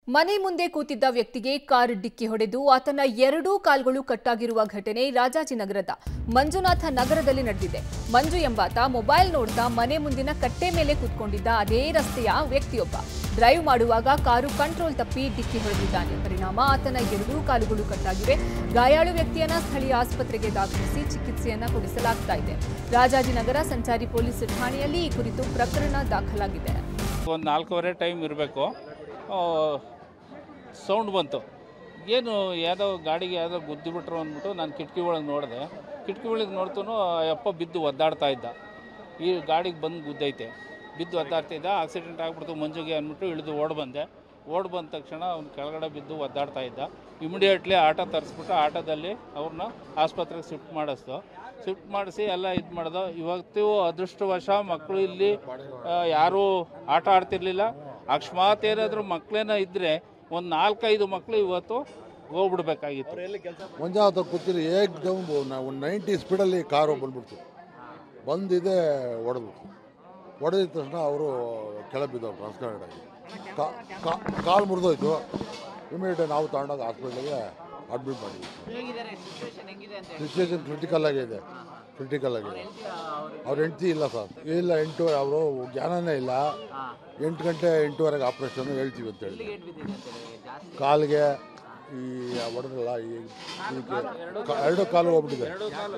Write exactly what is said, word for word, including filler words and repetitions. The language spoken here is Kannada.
ಮನೆ ಮುಂದೆ ಕೂತಿದ್ದ ವ್ಯಕ್ತಿಗೆ ಕಾರ್ ಡಿಕ್ಕಿ ಹೊಡೆದು ಆತನ ಎರಡೂ ಕಾಲ್ಗಳು ಕಟ್ಟಾಗಿರುವ ಘಟನೆ ರಾಜಾಜಿನಗರದ ಮಂಜುನಾಥ ನಗರದಲ್ಲಿ ನಡೆದಿದೆ. ಮಂಜು ಎಂಬಾತ ಮೊಬೈಲ್ ನೋಡ್ತಾ ಮನೆ ಮುಂದಿನ ಕಟ್ಟೆ ಮೇಲೆ ಕೂತ್ಕೊಂಡಿದ್ದ ಅದೇ ರಸ್ತೆಯ ವ್ಯಕ್ತಿಯೊಬ್ಬ ಡ್ರೈವ್ ಮಾಡುವಾಗ ಕಾರು ಕಂಟ್ರೋಲ್ ತಪ್ಪಿ ಡಿಕ್ಕಿ ಹೊಡೆದಿದ್ದಾನೆ. ಪರಿಣಾಮ ಆತನ ಎರಡೂ ಕಾಲುಗಳು ಕಟ್ಟಾಗಿವೆ. ಗಾಯಾಳು ವ್ಯಕ್ತಿಯನ್ನ ಸ್ಥಳೀಯ ಆಸ್ಪತ್ರೆಗೆ ದಾಖಲಿಸಿ ಚಿಕಿತ್ಸೆಯನ್ನ ಕೊಡಿಸಲಾಗ್ತಾ ಇದೆ. ರಾಜಾಜಿನಗರ ಸಂಚಾರಿ ಪೊಲೀಸ್ ಠಾಣೆಯಲ್ಲಿ ಈ ಕುರಿತು ಪ್ರಕರಣ ದಾಖಲಾಗಿದೆ. ಒಂದು ನಾಲ್ಕೂವರೆ ಟೈಮ್ ಇರಬೇಕು, ಸೌಂಡ್ ಬಂತು. ಏನು ಯಾವುದೋ ಗಾಡಿಗೆ ಯಾವುದೋ ಗುದ್ದಿಬಿಟ್ರು ಅಂದ್ಬಿಟ್ಟು ನಾನು ಕಿಟಕಿ ಒಳಗೆ ನೋಡಿದೆ. ಕಿಟಕಿ ಒಳಗೆ ನೋಡ್ತೂ ಅಪ್ಪ ಬಿದ್ದು ಒದ್ದಾಡ್ತಾ ಇದ್ದ. ಈ ಗಾಡಿಗೆ ಬಂದು ಗುದ್ದೈತೆ, ಬಿದ್ದು ಒದ್ದಾಡ್ತಾ ಇದ್ದ. ಆಕ್ಸಿಡೆಂಟ್ ಆಗಿಬಿಡ್ತು ಮಂಜುಗೆ ಅಂದ್ಬಿಟ್ಟು ಇಳಿದು ಓಡ್ ಬಂದೆ. ಓಡ್ ಬಂದ ತಕ್ಷಣ ಅವ್ನು ಕೆಳಗಡೆ ಬಿದ್ದು ಒದ್ದಾಡ್ತಾ ಇದ್ದ. ಇಮಿಡಿಯೇಟ್ಲಿ ಆಟೋ ತರಿಸ್ಬಿಟ್ಟು ಆಟೋದಲ್ಲಿ ಅವ್ರನ್ನ ಆಸ್ಪತ್ರೆಗೆ ಶಿಫ್ಟ್ ಮಾಡಿಸ್ತು. ಶಿಫ್ಟ್ ಮಾಡಿಸಿ ಎಲ್ಲ ಇದು ಮಾಡ್ದು. ಇವತ್ತು ಅದೃಷ್ಟವಶ ಮಕ್ಕಳು ಇಲ್ಲಿ ಯಾರೂ ಆಟ ಆಡ್ತಿರ್ಲಿಲ್ಲ. ಅಕಸ್ಮಾತ್ ಏನಾದರೂ ಮಕ್ಕಳೇನ ಇದ್ದರೆ ಒಂದು ನಾಲ್ಕೈದು ಮಕ್ಕಳು ಇವತ್ತು ಹೋಗ್ಬಿಡ್ಬೇಕಾಗಿತ್ತು. ಮಂಜಾತ ಕೂತಿರಿ ಏಕ್ ದಮ್ ಒಂದು ನೈಂಟಿ ಸ್ಪೀಡಲ್ಲಿ ಕಾರು ಬಂದ್ಬಿಡ್ತು. ಬಂದಿದೆ ಹೊಡೆದ್ಬಿಟ್ಟು ಹೊಡೆದಿದ ತಕ್ಷಣ ಅವರು ಕೆಳಗೆ ಬಿದ್ದವ್ರು ಟ್ರಾನ್ಸ್ಫರ್ ಆಗಿ ಕಾಲು ಮುರಿದೋಯ್ತು. ಇಮಿಡಿಯೇಟ್ ನಾವು ತಗೊಂಡಾಗ ಹಾಸ್ಪಿಟ್ಲಿಗೆ ಅಡ್ಮಿಟ್ ಮಾಡಿದ್ವಿ. ಸಿಚುವೇಶನ್ ಕ್ರಿಟಿಕಲ್ ಆಗಿದೆ, ಕ್ರಿಟಿಕಲ್ ಆಗಿದೆ. ಅವ್ರ ಹೆಂಡ್ತಿ ಇಲ್ಲ ಸರ್, ಇಲ್ಲ ಎಂಟೂವರೆ, ಅವರು ಜ್ಞಾನನೇ ಇಲ್ಲ. ಎಂಟು ಗಂಟೆ ಎಂಟೂವರೆಗೆ ಆಪ್ರೇಷನ್ ಹೇಳ್ತೀವಿ ಅಂತೇಳಿ. ಕಾಲಿಗೆ ಈ ಹೊಡೆದ್ರಲ್ಲ, ಈ ಎರಡು ಕಾಲು ಹೋಗ್ಬಿಟ್ಟಿದೆ.